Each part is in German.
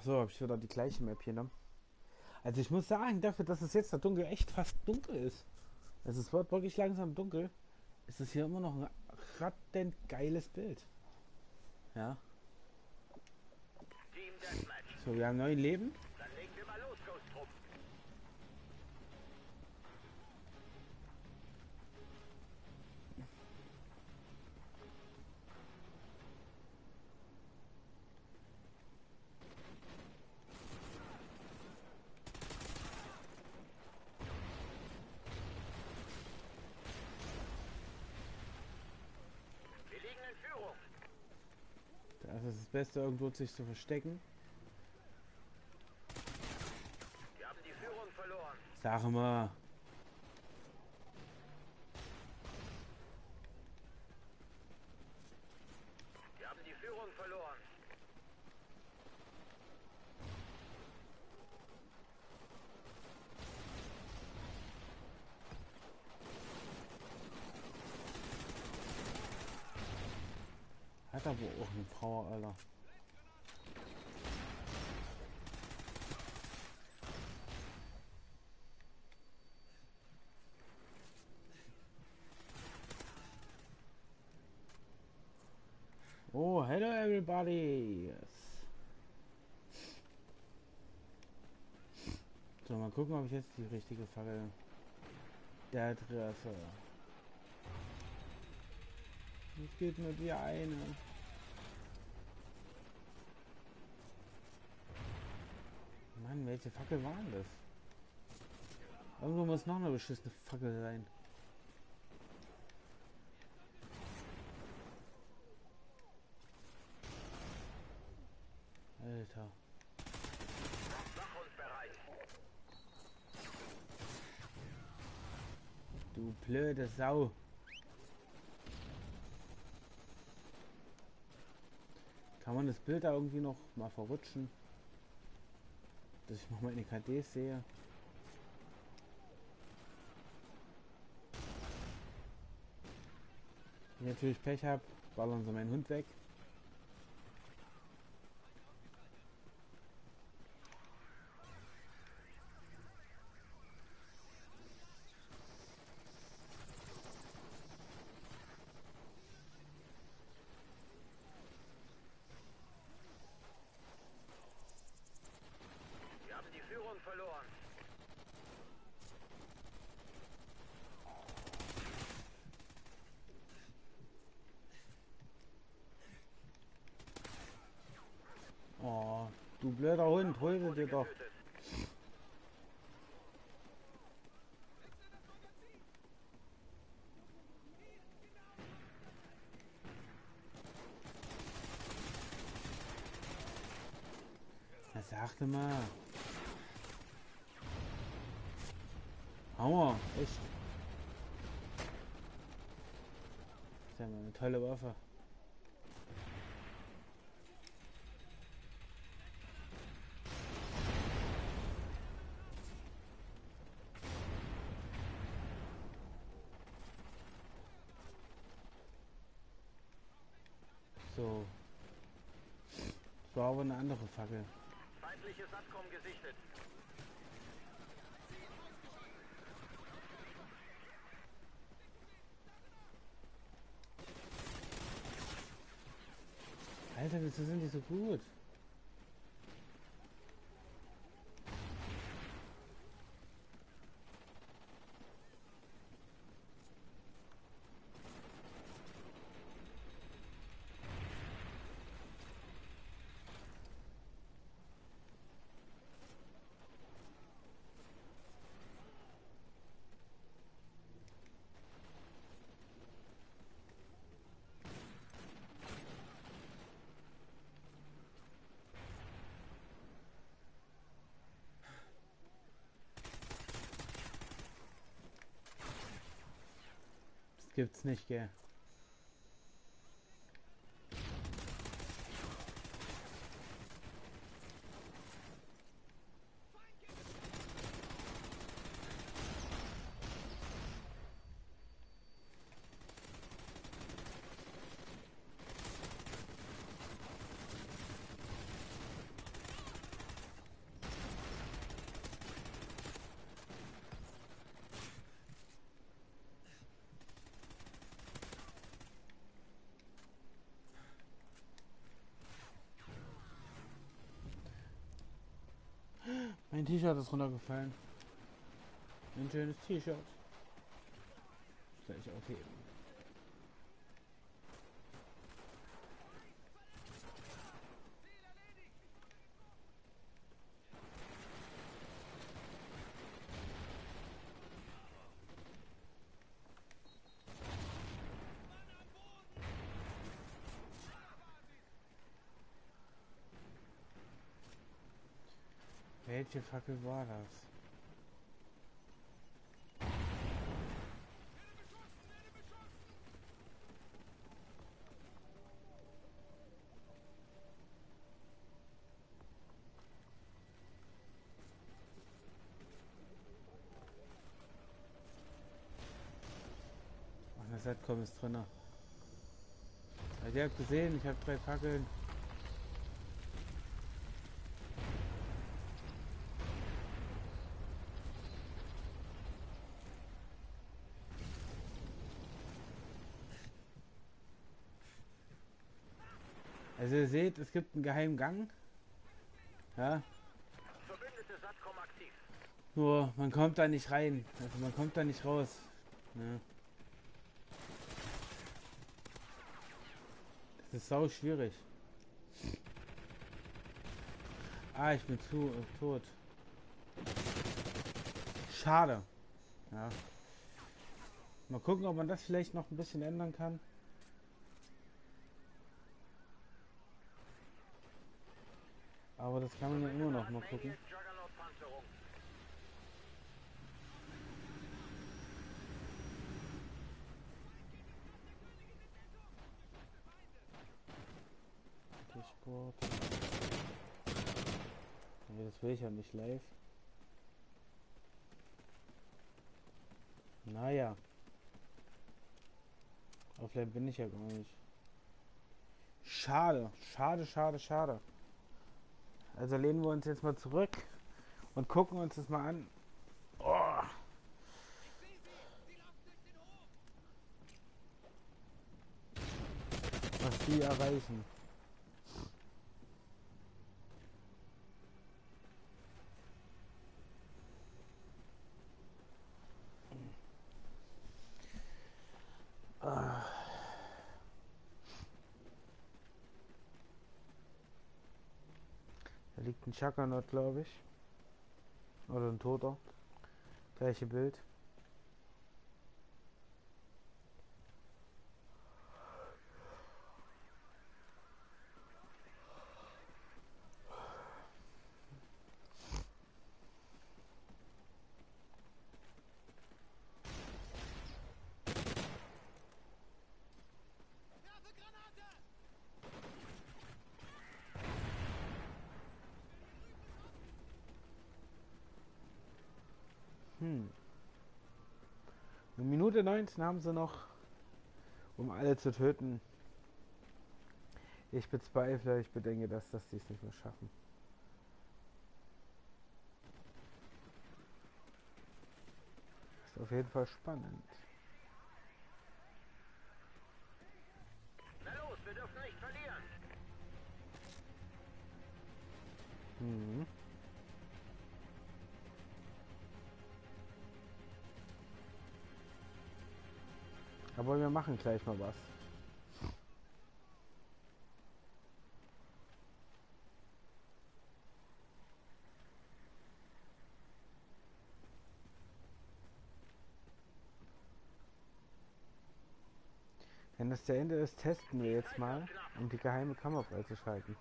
so, habe ich wieder die gleiche Map hier, ne? Also ich muss sagen, dafür, dass es jetzt da dunkel echt fast dunkel ist. Es wird wirklich langsam dunkel. Ist es hier immer noch ein rattend geiles Bild. Ja. Team Deathmatch. So, wir haben 9 Leben. Dann legen wir mal los, Ghost Trupp. Wir liegen in Führung. Das ist das Beste, irgendwo sich zu verstecken. Wir haben die Führung verloren. Sag mal. Wir haben die Führung verloren. Hat aber auch eine Frau, Alter. Oh, hello everybody. Yes. So, mal gucken, ob ich jetzt die richtige Fackel da treffe. Es geht nur die eine. Mann, welche Fackel war denn das? Irgendwo muss noch eine beschissene Fackel sein. Alter. Wach und bereit. Du blöde Sau. Kann man das Bild da irgendwie noch mal verrutschen? Dass ich noch mal in die KDs sehe. Wenn ich natürlich Pech habe, ballern sie meinen Hund weg. Wir haben die Führung verloren. Oh, du blöder Hund, hol sie Wurde dir doch. getötet. Na, sagte mal. Hammer, echt. Ist ja mal eine tolle Waffe. So. Das war aber eine andere Fackel. Feindliches Abkommen gesichtet. Alter, wieso sind die so gut? Das gibt's nicht, gell? Mein T-Shirt ist runtergefallen. Ein schönes T-Shirt. Gleich aufheben. Welche Fackel war das? Ach, das Setcom ist drin. Also ihr habt gesehen, ich habe 3 Fackeln. Also ihr seht, es gibt einen geheimen Gang. Ja. Verbündete SATCOM aktiv. Nur man kommt da nicht rein. Also man kommt da nicht raus. Ja. Das ist sau schwierig. Ah, ich bin tot. Schade. Ja. Mal gucken, ob man das vielleicht noch ein bisschen ändern kann. Aber das kann man ja immer noch mal gucken. Juggernaut-Panzerung. Sport. Nee, das will ich ja nicht live. Naja. Offline bin ich ja gar nicht. Schade. Schade. Also lehnen wir uns jetzt mal zurück und gucken uns das mal an. Oh. Was die erreichen. Ah. Da liegt ein Juggernaut, glaube ich. Oder ein Toter. Gleiche Bild. Eine Minute 19 haben sie noch, um alle zu töten. Ich bezweifle, ich bedenke, dass die es nicht mehr schaffen. Ist auf jeden Fall spannend. Na los, wir dürfen nicht verlieren. Mhm. Aber wir machen gleich mal was. Wenn das der Ende ist, testen wir jetzt mal, um die geheime Kammer freizuschalten.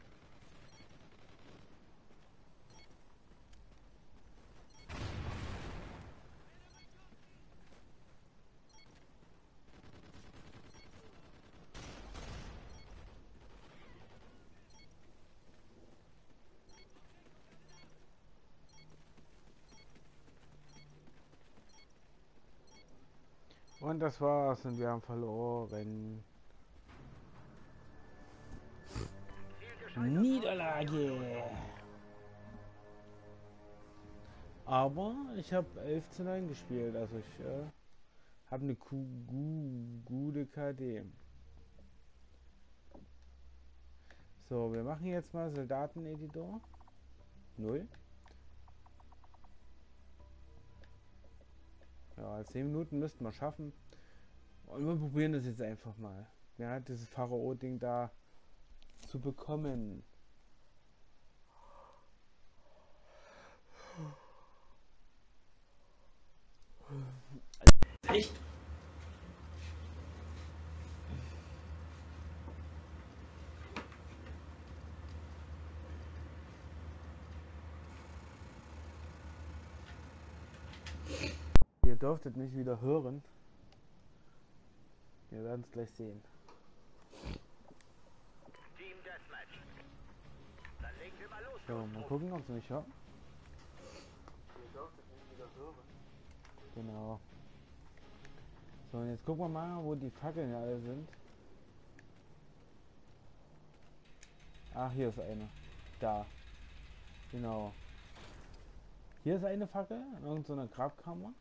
Und das war's und wir haben verloren. Niederlage! Aber ich habe 11:9 gespielt, also ich habe eine gute KD. So, wir machen jetzt mal Soldateneditor 0. Ja, 10 Minuten müssten wir schaffen. Und wir probieren das jetzt einfach mal. Ja, dieses Pharao-Ding da zu bekommen. Echt? Ihr dürftet mich wieder hören. Wir werden es gleich sehen. Team Deathmatch. Dann legen wir mal los. So, mal Jungs. gucken, ob sie mich hören. Ihr dürftet mich wieder hören. Genau. So, und jetzt gucken wir mal, wo die Fackeln alle sind. Ach, hier ist eine. Da. Genau. Hier ist eine Fackel in irgendeiner Grabkammer.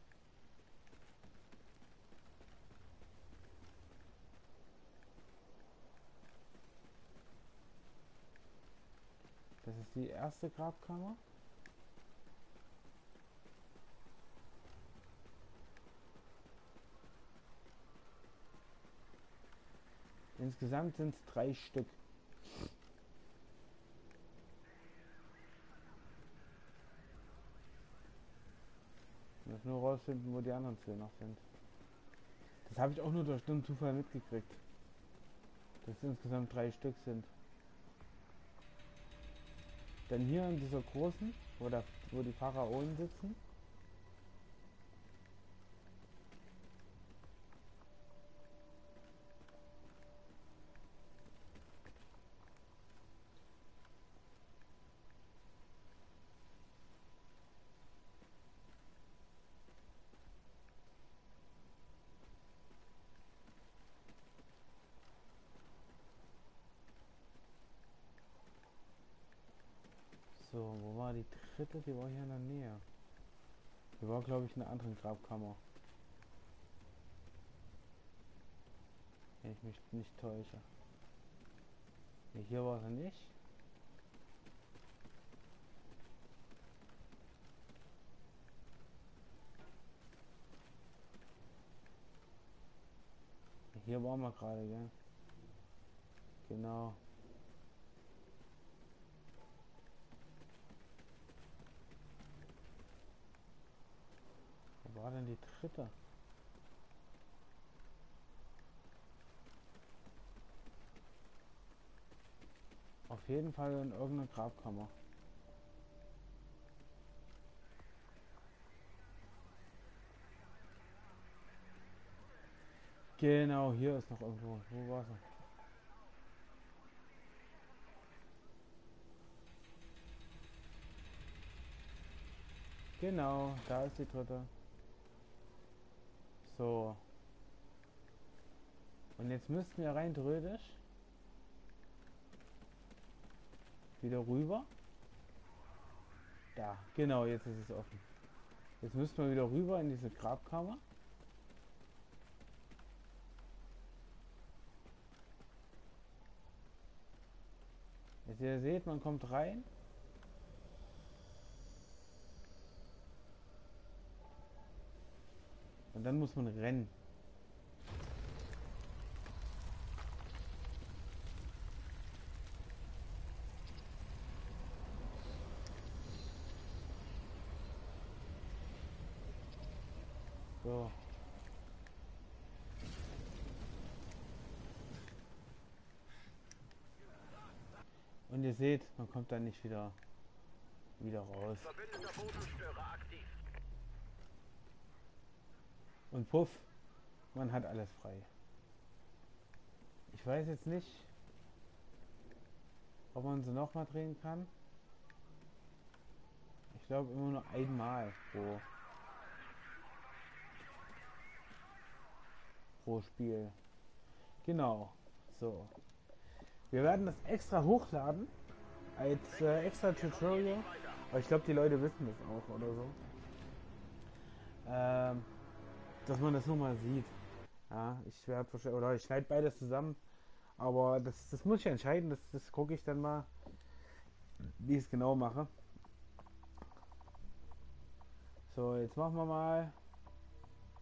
Das ist die erste Grabkammer. Insgesamt sind es 3 Stück. Ich muss nur rausfinden, wo die anderen 2 noch sind. Das habe ich auch nur durch den Zufall mitgekriegt. Dass es insgesamt 3 Stück sind. Dann hier in dieser großen, wo die Pharaonen sitzen. So, wo war die dritte? Die war hier in der Nähe. Die war, glaube ich, in einer anderen Grabkammer. Wenn ich mich nicht täusche. Nee, hier war sie nicht. Hier waren wir gerade, gell? Genau. Wo war denn die dritte? Auf jeden Fall in irgendeiner Grabkammer. Genau, hier ist noch irgendwo. Wo war sie? Genau, da ist die dritte. So. Und jetzt müssten wir rein theoretisch wieder rüber. Da, genau, jetzt ist es offen. Jetzt müssen wir wieder rüber in diese Grabkammer. Jetzt ihr seht, man kommt rein. Und dann muss man rennen. So. Und ihr seht, man kommt da nicht wieder raus. Verbündeter Bodenstörer aktiv. Und puff, man hat alles frei. Ich weiß jetzt nicht, ob man sie nochmal drehen kann. Ich glaube immer nur einmal pro Spiel. Genau. So. Wir werden das extra hochladen als extra Tutorial. Aber ich glaube, die Leute wissen das auch oder so. Dass man das nur mal sieht. Ja, ich werde wahrscheinlich, oder ich schneide beides zusammen. Aber das muss ich entscheiden. Das gucke ich dann mal, wie ich es genau mache. So, jetzt machen wir mal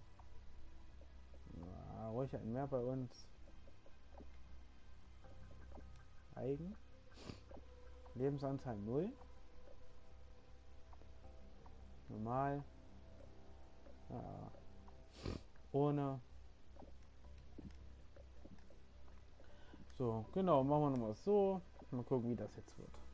ruhig ein mehr bei uns. Eigen. Lebensanzahl 0. Normal. Ja. Ohne. So, genau, machen wir nochmal so. Mal gucken, wie das jetzt wird.